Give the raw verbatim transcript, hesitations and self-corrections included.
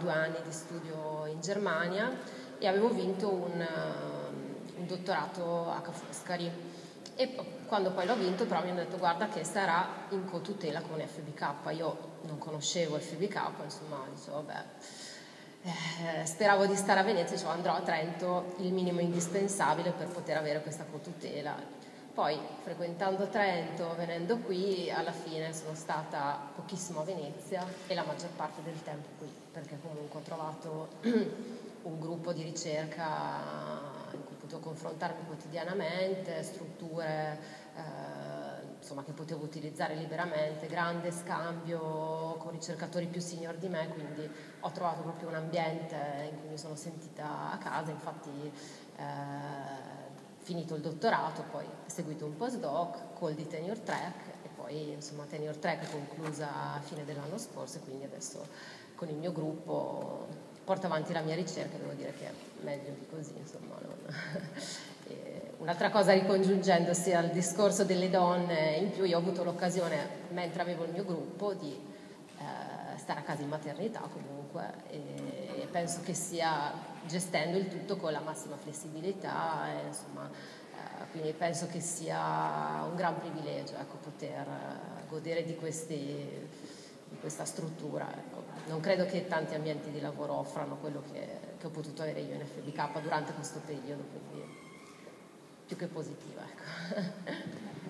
due anni di studio in Germania e avevo vinto un, un dottorato a Ca' Foscari. E quando poi l'ho vinto però mi hanno detto guarda che sarà in cotutela con F B K. Io non conoscevo F B K, insomma dicevo vabbè, eh, speravo di stare a Venezia, dicevo andrò a Trento, il minimo indispensabile per poter avere questa cotutela. Poi frequentando Trento, venendo qui, alla fine sono stata pochissimo a Venezia e la maggior parte del tempo qui, perché comunque ho trovato un gruppo di ricerca in cui potevo confrontarmi quotidianamente, strutture eh, insomma, che potevo utilizzare liberamente, grande scambio con ricercatori più senior di me, quindi ho trovato proprio un ambiente in cui mi sono sentita a casa. Infatti eh, finito il dottorato, poi ho seguito un postdoc, call di tenure track e poi insomma tenure track conclusa a fine dell'anno scorso e quindi adesso con il mio gruppo porto avanti la mia ricerca, devo dire che è meglio di così, insomma. Un'altra cosa ricongiungendosi al discorso delle donne, in più io ho avuto l'occasione, mentre avevo il mio gruppo, di eh, stare a casa in maternità comunque e penso che sia gestendo il tutto con la massima flessibilità e, insomma, eh, quindi penso che sia un gran privilegio, ecco, poter eh, godere di, questi, di questa struttura, ecco. Non credo che tanti ambienti di lavoro offrano quello che, che ho potuto avere io in F B K durante questo periodo, quindi più che positiva, ecco.